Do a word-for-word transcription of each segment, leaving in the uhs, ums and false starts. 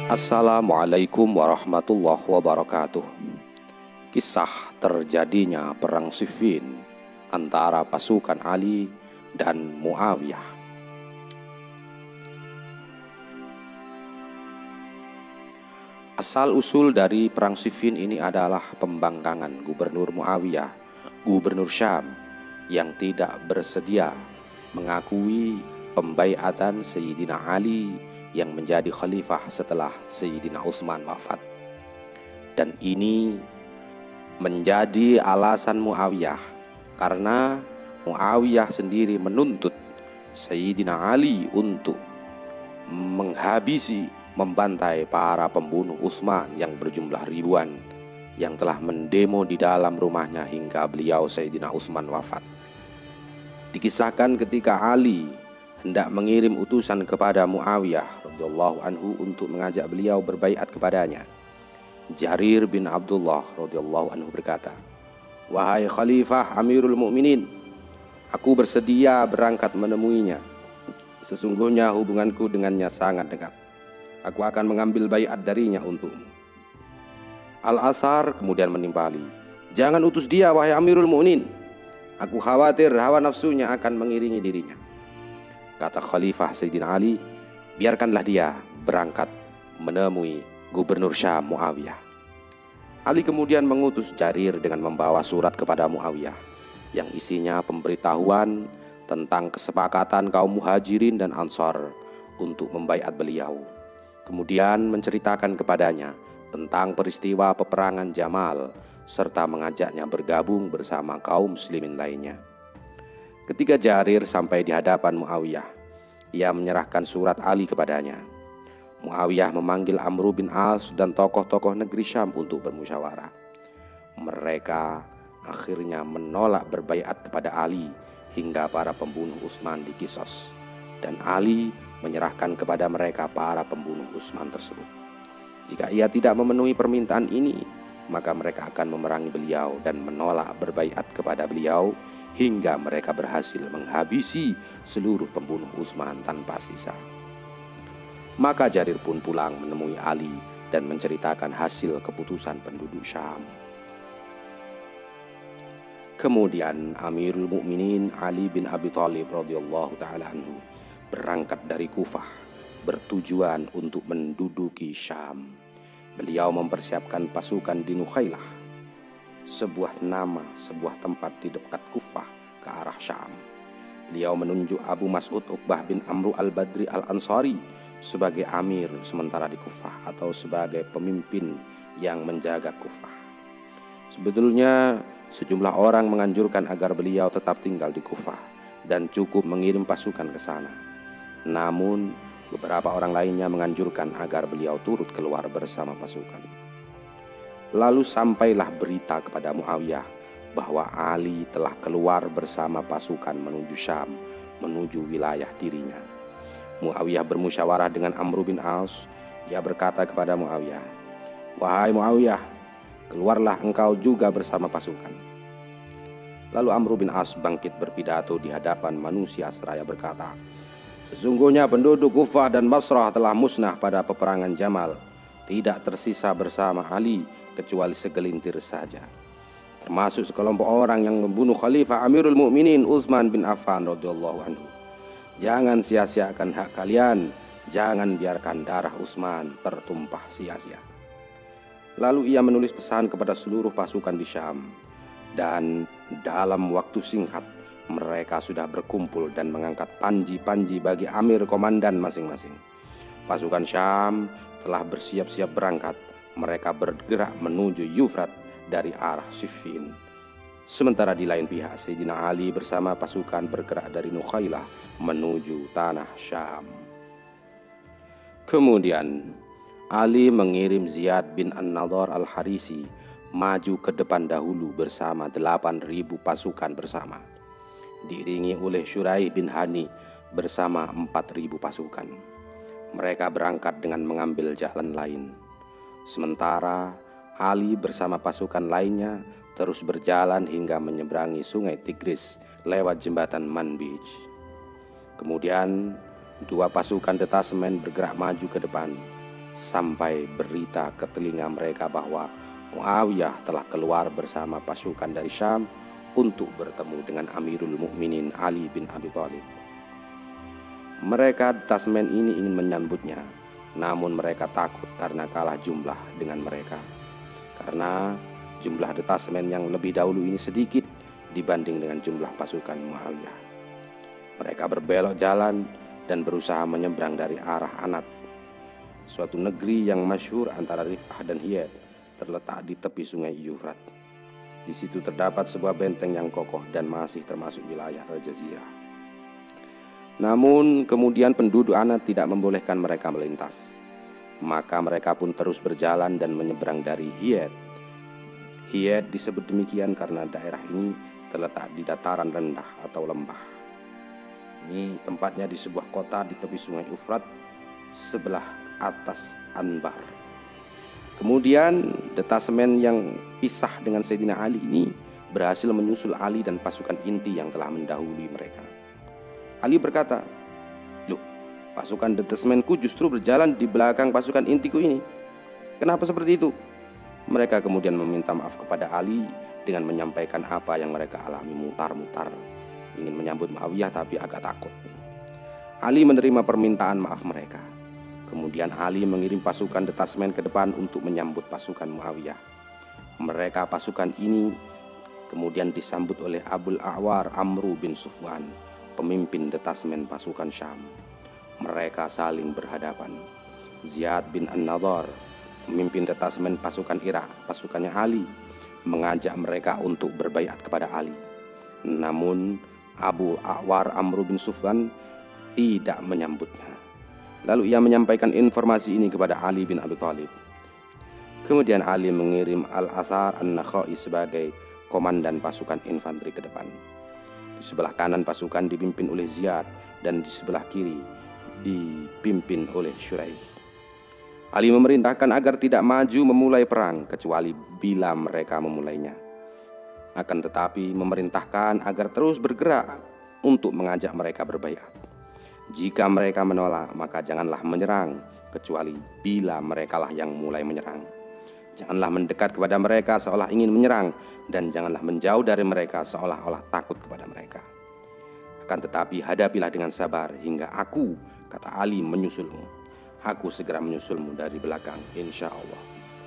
Assalamualaikum warahmatullahi wabarakatuh. Kisah terjadinya perang Siffin antara pasukan Ali dan Muawiyah. Asal-usul dari perang Siffin ini adalah pembangkangan Gubernur Muawiyah, Gubernur Syam, yang tidak bersedia mengakui pembaiatan Sayyidina Ali yang menjadi khalifah setelah Sayyidina Utsman wafat. Dan ini menjadi alasan Muawiyah karena Muawiyah sendiri menuntut Sayyidina Ali untuk menghabisi, membantai para pembunuh Utsman yang berjumlah ribuan yang telah mendemo di dalam rumahnya hingga beliau Sayyidina Utsman wafat. Dikisahkan ketika Ali hendak mengirim utusan kepada Muawiyah radhiyallahu anhu untuk mengajak beliau berbaiat kepadanya, Jarir bin Abdullah radhiyallahu anhu berkata, "Wahai Khalifah Amirul Mukminin, aku bersedia berangkat menemuinya. Sesungguhnya hubunganku dengannya sangat dekat. Aku akan mengambil baiat darinya untukmu." Al-Athar kemudian menimpali, "Jangan utus dia wahai Amirul Mukminin. Aku khawatir hawa nafsunya akan mengiringi dirinya." Kata Khalifah Sayyidina Ali, "Biarkanlah dia berangkat menemui Gubernur Syam Muawiyah." Ali kemudian mengutus Jarir dengan membawa surat kepada Muawiyah yang isinya pemberitahuan tentang kesepakatan kaum Muhajirin dan Ansar untuk membaiat beliau. Kemudian menceritakan kepadanya tentang peristiwa peperangan Jamal serta mengajaknya bergabung bersama kaum muslimin lainnya. Ketika Jarir sampai di hadapan Muawiyah, ia menyerahkan surat Ali kepadanya. Muawiyah memanggil Amr bin As dan tokoh-tokoh negeri Syam untuk bermusyawarah. Mereka akhirnya menolak berbaiat kepada Ali hingga para pembunuh Utsman dikisos, dan Ali menyerahkan kepada mereka para pembunuh Utsman tersebut. Jika ia tidak memenuhi permintaan ini, maka mereka akan memerangi beliau dan menolak berbaiat kepada beliau hingga mereka berhasil menghabisi seluruh pembunuh Utsman tanpa sisa. Maka Jarir pun pulang menemui Ali dan menceritakan hasil keputusan penduduk Syam. Kemudian Amirul Mukminin Ali bin Abi Thalib radhiyallahu taala anhu berangkat dari Kufah bertujuan untuk menduduki Syam. Beliau mempersiapkan pasukan di Nukhailah, sebuah nama sebuah tempat di dekat Kufah ke arah Syam. Beliau menunjuk Abu Mas'ud Uqbah bin Amru al-Badri al-Ansari sebagai amir sementara di Kufah atau sebagai pemimpin yang menjaga Kufah. Sebetulnya sejumlah orang menganjurkan agar beliau tetap tinggal di Kufah dan cukup mengirim pasukan ke sana. Namun beberapa orang lainnya menganjurkan agar beliau turut keluar bersama pasukan. Lalu sampailah berita kepada Muawiyah bahwa Ali telah keluar bersama pasukan menuju Syam, menuju wilayah dirinya. Muawiyah bermusyawarah dengan Amr bin As. Ia berkata kepada Muawiyah, "Wahai Muawiyah, keluarlah engkau juga bersama pasukan." Lalu Amr bin As bangkit berpidato di hadapan manusia seraya berkata, "Sesungguhnya penduduk Kufah dan Basrah telah musnah pada peperangan Jamal. Tidak tersisa bersama Ali kecuali segelintir saja, termasuk sekelompok orang yang membunuh Khalifah Amirul Mukminin Utsman bin Affan radhiyallahu anhu. Jangan sia-siakan hak kalian, jangan biarkan darah Utsman tertumpah sia-sia." Lalu ia menulis pesan kepada seluruh pasukan di Syam, dan dalam waktu singkat mereka sudah berkumpul dan mengangkat panji-panji bagi amir komandan masing-masing. Pasukan Syam telah bersiap-siap berangkat. Mereka bergerak menuju Yufrat dari arah Siffin. Sementara di lain pihak Sayyidina Ali bersama pasukan bergerak dari Nukhailah menuju tanah Syam. Kemudian Ali mengirim Ziyad bin An-Nadhr al-Harisi maju ke depan dahulu bersama delapan ribu pasukan bersama, diiringi oleh Syuraih bin Hani bersama empat ribu pasukan. Mereka berangkat dengan mengambil jalan lain. Sementara Ali bersama pasukan lainnya terus berjalan hingga menyeberangi sungai Tigris lewat jembatan Manbij. Kemudian dua pasukan detasemen bergerak maju ke depan. sampai berita ke telinga mereka bahwa Muawiyah telah keluar bersama pasukan dari Syam untuk bertemu dengan Amirul Mukminin Ali bin Abi Thalib. Mereka detasmen ini ingin menyambutnya, namun mereka takut karena kalah jumlah dengan mereka. Karena jumlah detasmen yang lebih dahulu ini sedikit dibanding dengan jumlah pasukan Muawiyah. Mereka berbelok jalan dan berusaha menyeberang dari arah Anat, suatu negeri yang masyhur antara Rif'ah dan Hiyad, terletak di tepi sungai Yufrat. Di situ terdapat sebuah benteng yang kokoh dan masih termasuk wilayah Al-Jazirah. Namun kemudian penduduk Anat tidak membolehkan mereka melintas. Maka mereka pun terus berjalan dan menyeberang dari Hiyad. Hiyad disebut demikian karena daerah ini terletak di dataran rendah atau lembah. Ini tempatnya di sebuah kota di tepi sungai Yufrat sebelah atas Anbar. Kemudian detasemen yang pisah dengan Sayyidina Ali ini berhasil menyusul Ali dan pasukan inti yang telah mendahului mereka. Ali berkata, "Loh, pasukan detasemenku justru berjalan di belakang pasukan intiku ini. Kenapa seperti itu?" Mereka kemudian meminta maaf kepada Ali dengan menyampaikan apa yang mereka alami mutar-mutar, ingin menyambut Muawiyah tapi agak takut. Ali menerima permintaan maaf mereka. Kemudian Ali mengirim pasukan detasmen ke depan untuk menyambut pasukan Muawiyah. Mereka pasukan ini kemudian disambut oleh Abul A'war Amru bin Sufwan, pemimpin detasmen pasukan Syam. Mereka saling berhadapan. Ziyad bin An-Nadhar, pemimpin detasmen pasukan Irak, pasukannya Ali, mengajak mereka untuk berbaiat kepada Ali. Namun Abu A'war Amru bin Sufwan tidak menyambutnya. Lalu ia menyampaikan informasi ini kepada Ali bin Abi Thalib. Kemudian Ali mengirim Al-Athar An-Nakhai sebagai komandan pasukan infanteri ke depan. Di sebelah kanan pasukan dipimpin oleh Ziyad dan di sebelah kiri dipimpin oleh Syuraih. Ali memerintahkan agar tidak maju memulai perang kecuali bila mereka memulainya. Akan tetapi memerintahkan agar terus bergerak untuk mengajak mereka berbaiat. Jika mereka menolak, maka janganlah menyerang kecuali bila merekalah yang mulai menyerang. Janganlah mendekat kepada mereka seolah ingin menyerang, dan janganlah menjauh dari mereka seolah-olah takut kepada mereka. Akan tetapi hadapilah dengan sabar hingga aku, kata Ali, menyusulmu. Aku segera menyusulmu dari belakang, insya Allah.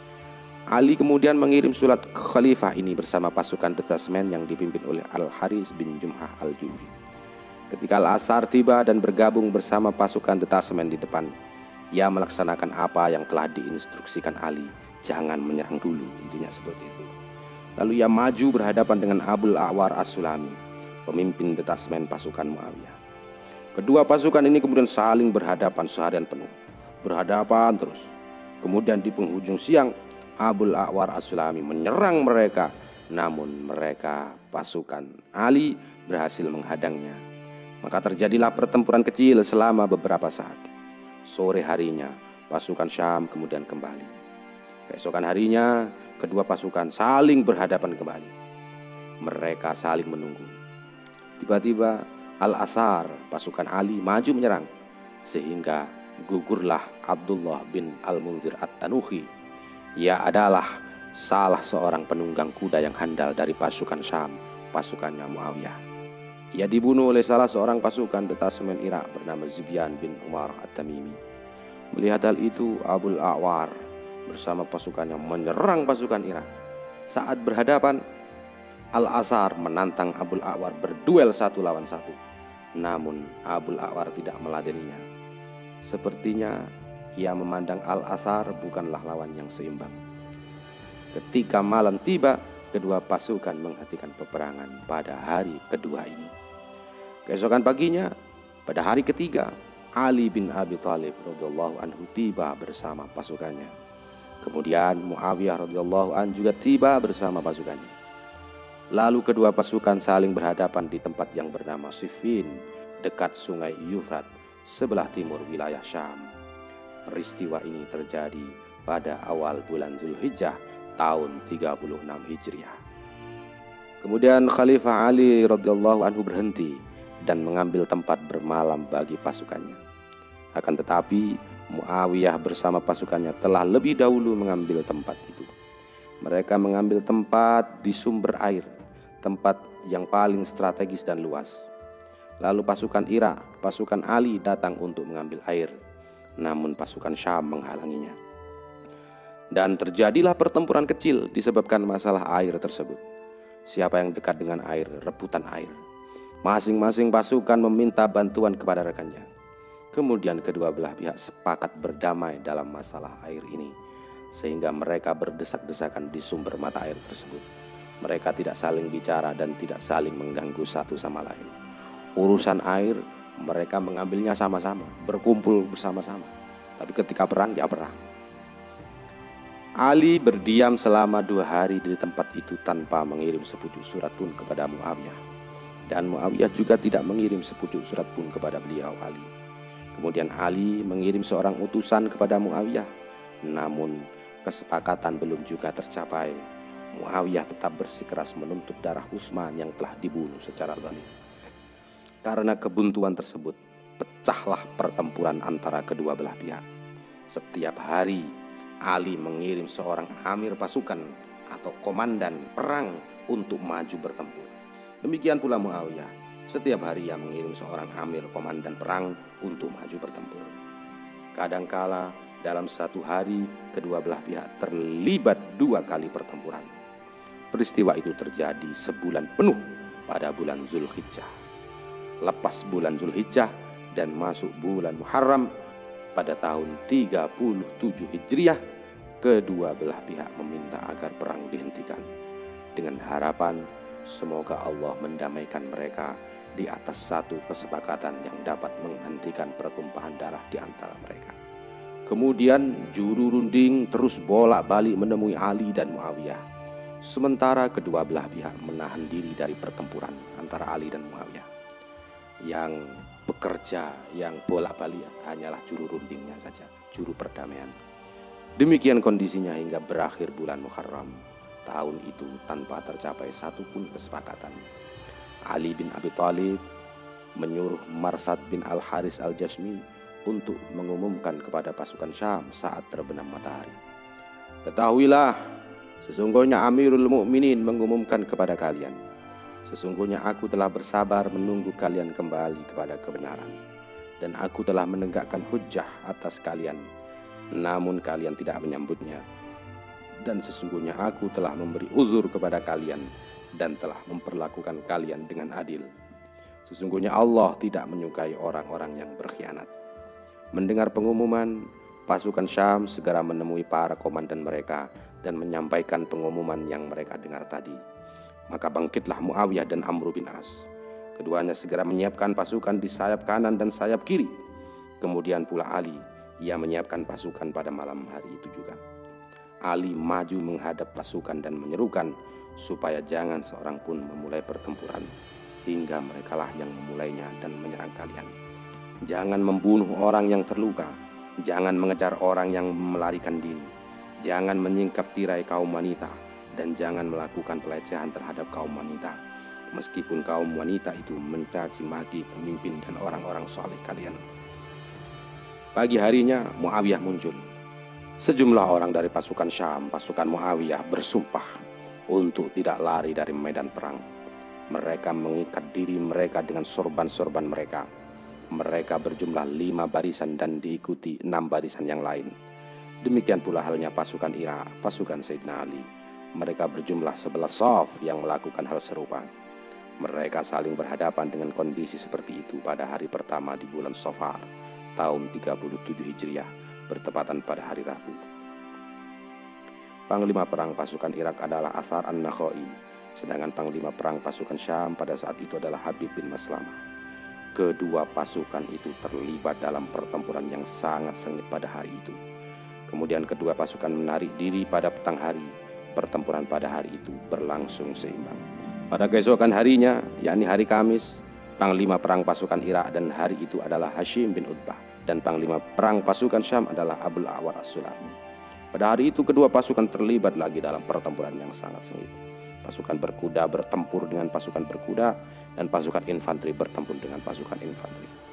Ali kemudian mengirim surat khalifah ini bersama pasukan detasmen yang dipimpin oleh Al-Haris bin Jumhah Al-Jufi. Ketika Al-Asar tiba dan bergabung bersama pasukan detasmen di depan, ia melaksanakan apa yang telah diinstruksikan Ali. Jangan menyerang dulu, intinya seperti itu. Lalu ia maju berhadapan dengan Abul A'war As-Sulami, pemimpin detasmen pasukan Muawiyah. Kedua pasukan ini kemudian saling berhadapan seharian penuh. Berhadapan terus. Kemudian di penghujung siang, Abul A'war As-Sulami menyerang mereka. Namun mereka pasukan Ali berhasil menghadangnya. Maka terjadilah pertempuran kecil selama beberapa saat. Sore harinya pasukan Syam kemudian kembali. Keesokan harinya kedua pasukan saling berhadapan kembali. Mereka saling menunggu. Tiba-tiba Al-Athar, pasukan Ali, maju menyerang, sehingga gugurlah Abdullah bin Al-Munzir At-Tanuhi. Ia adalah salah seorang penunggang kuda yang handal dari pasukan Syam, pasukannya Muawiyah. Ia dibunuh oleh salah seorang pasukan detasmen Irak bernama Zibyan bin Umar At-Tamimi. Melihat hal itu, Abul A'war bersama pasukannya menyerang pasukan Irak. Saat berhadapan, Al-Asar menantang Abul A'war berduel satu lawan satu. Namun Abul A'war tidak meladeninya. Sepertinya ia memandang Al-Asar bukanlah lawan yang seimbang. Ketika malam tiba, kedua pasukan menghentikan peperangan pada hari kedua ini. Keesokan paginya, pada hari ketiga, Ali bin Abi Thalib radhiyallahu anhu tiba bersama pasukannya. Kemudian Muawiyah radhiyallahu anhu juga tiba bersama pasukannya. Lalu kedua pasukan saling berhadapan di tempat yang bernama Siffin, dekat sungai Yufrat, sebelah timur wilayah Syam. Peristiwa ini terjadi pada awal bulan Zulhijjah tahun tiga puluh enam Hijriah. Kemudian Khalifah Ali radhiyallahu anhu berhenti dan mengambil tempat bermalam bagi pasukannya. Akan tetapi Muawiyah bersama pasukannya telah lebih dahulu mengambil tempat itu. Mereka mengambil tempat di sumber air, tempat yang paling strategis dan luas. Lalu pasukan Irak, pasukan Ali datang untuk mengambil air, namun pasukan Syam menghalanginya. Dan terjadilah pertempuran kecil disebabkan masalah air tersebut. Siapa yang dekat dengan air, rebutan air. Masing-masing pasukan meminta bantuan kepada rekannya. Kemudian kedua belah pihak sepakat berdamai dalam masalah air ini, sehingga mereka berdesak-desakan di sumber mata air tersebut. Mereka tidak saling bicara dan tidak saling mengganggu satu sama lain. Urusan air mereka mengambilnya sama-sama, berkumpul bersama-sama. Tapi ketika perang, ya perang. Ali berdiam selama dua hari di tempat itu tanpa mengirim sepucuk surat pun kepada Muawiyah. Dan Muawiyah juga tidak mengirim sepucuk surat pun kepada beliau Ali. Kemudian Ali mengirim seorang utusan kepada Muawiyah. Namun kesepakatan belum juga tercapai. Muawiyah tetap bersikeras menuntut darah Utsman yang telah dibunuh secara zalim. Karena kebuntuan tersebut, pecahlah pertempuran antara kedua belah pihak. Setiap hari Ali mengirim seorang amir pasukan atau komandan perang untuk maju bertempur. Demikian pula Muawiyah, setiap hari ia mengirim seorang amir komandan perang untuk maju bertempur. Kadangkala dalam satu hari kedua belah pihak terlibat dua kali pertempuran. Peristiwa itu terjadi sebulan penuh pada bulan Zulhijjah. Lepas bulan Zulhijjah dan masuk bulan Muharram pada tahun tiga puluh tujuh Hijriah, kedua belah pihak meminta agar perang dihentikan dengan harapan semoga Allah mendamaikan mereka di atas satu kesepakatan yang dapat menghentikan pertumpahan darah di antara mereka. Kemudian juru runding terus bolak-balik menemui Ali dan Muawiyah. Sementara kedua belah pihak menahan diri dari pertempuran antara Ali dan Muawiyah. Yang bekerja, yang bolak-balik hanyalah juru rundingnya saja, juru perdamaian. Demikian kondisinya hingga berakhir bulan Muharram tahun itu tanpa tercapai satupun kesepakatan. Ali bin Abi Thalib menyuruh Marsad bin Al-Haris Al-Jashmi untuk mengumumkan kepada pasukan Syam saat terbenam matahari. Ketahuilah, sesungguhnya Amirul Mukminin mengumumkan kepada kalian, sesungguhnya aku telah bersabar menunggu kalian kembali kepada kebenaran, dan aku telah menegakkan hujjah atas kalian, namun kalian tidak menyambutnya. Dan sesungguhnya aku telah memberi uzur kepada kalian dan telah memperlakukan kalian dengan adil. Sesungguhnya Allah tidak menyukai orang-orang yang berkhianat. Mendengar pengumuman, pasukan Syam segera menemui para komandan mereka dan menyampaikan pengumuman yang mereka dengar tadi. Maka bangkitlah Muawiyah dan Amr bin As. Keduanya segera menyiapkan pasukan di sayap kanan dan sayap kiri. Kemudian pula Ali, ia menyiapkan pasukan pada malam hari itu juga. Ali maju menghadap pasukan dan menyerukan supaya jangan seorang pun memulai pertempuran hingga merekalah yang memulainya dan menyerang kalian. Jangan membunuh orang yang terluka, jangan mengejar orang yang melarikan diri, jangan menyingkap tirai kaum wanita, dan jangan melakukan pelecehan terhadap kaum wanita, meskipun kaum wanita itu mencaci maki pemimpin dan orang-orang saleh kalian. Pagi harinya Muawiyah muncul. Sejumlah orang dari pasukan Syam, pasukan Muawiyah bersumpah untuk tidak lari dari medan perang. Mereka mengikat diri mereka dengan sorban-sorban mereka. Mereka berjumlah lima barisan dan diikuti enam barisan yang lain. Demikian pula halnya pasukan Irak, pasukan Sayyidina Ali. Mereka berjumlah sebelas shaf yang melakukan hal serupa. Mereka saling berhadapan dengan kondisi seperti itu pada hari pertama di bulan Safar tahun tiga puluh tujuh Hijriah, bertepatan pada hari Rabu. Panglima perang pasukan Irak adalah Athar an-Nakhai, sedangkan panglima perang pasukan Syam pada saat itu adalah Habib bin Maslamah. Kedua pasukan itu terlibat dalam pertempuran yang sangat sengit pada hari itu. Kemudian kedua pasukan menarik diri pada petang hari. Pertempuran pada hari itu berlangsung seimbang. Pada keesokan harinya, yakni hari Kamis, panglima perang pasukan Irak dan hari itu adalah Hashim bin Utbah, dan panglima perang pasukan Syam adalah Abul Awar As-Sulami. Pada hari itu kedua pasukan terlibat lagi dalam pertempuran yang sangat sengit. Pasukan berkuda bertempur dengan pasukan berkuda, dan pasukan infanteri bertempur dengan pasukan infanteri.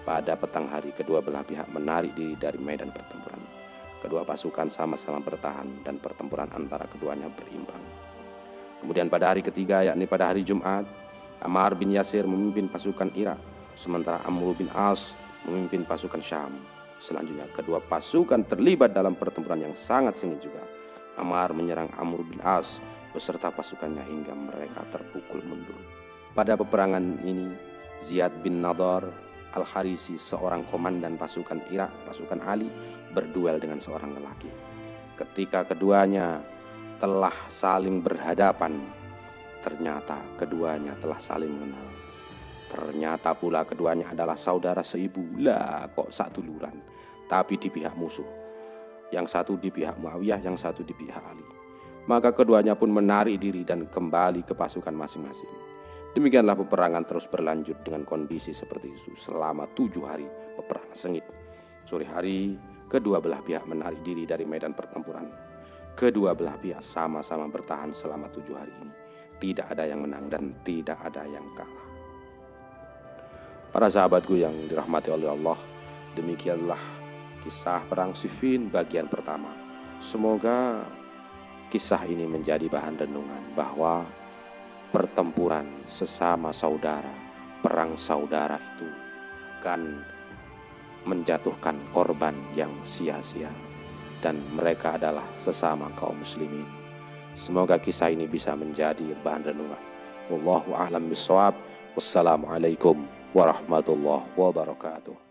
Pada petang hari kedua belah pihak menarik diri dari medan pertempuran. Kedua pasukan sama-sama bertahan dan pertempuran antara keduanya berimbang. Kemudian pada hari ketiga, yakni pada hari Jumat, Ammar bin Yasir memimpin pasukan Irak, sementara Amr bin As memimpin pasukan Syam. Selanjutnya kedua pasukan terlibat dalam pertempuran yang sangat sengit juga. Ammar menyerang Amr bin As beserta pasukannya hingga mereka terpukul mundur. Pada peperangan ini, Ziyad bin Nadar Al-Harisi, seorang komandan pasukan Irak, pasukan Ali, berduel dengan seorang lelaki. Ketika keduanya telah saling berhadapan, ternyata keduanya telah saling mengenal. Ternyata pula keduanya adalah saudara seibu. Lah, kok satu duluran, tapi di pihak musuh. Yang satu di pihak Muawiyah, yang satu di pihak Ali. Maka keduanya pun menarik diri dan kembali ke pasukan masing-masing. Demikianlah peperangan terus berlanjut dengan kondisi seperti itu selama tujuh hari peperangan sengit. Sore hari, kedua belah pihak menarik diri dari medan pertempuran. Kedua belah pihak sama-sama bertahan selama tujuh hari ini. Tidak ada yang menang dan tidak ada yang kalah. Para sahabatku yang dirahmati oleh Allah, demikianlah kisah perang Siffin bagian pertama. Semoga kisah ini menjadi bahan renungan bahwa pertempuran sesama saudara, perang saudara itu kan menjatuhkan korban yang sia-sia, dan mereka adalah sesama kaum muslimin. Semoga kisah ini bisa menjadi bahan renungan. Wallahu a'lam bishawab. Wassalamualaikum warahmatullahi wabarakatuh.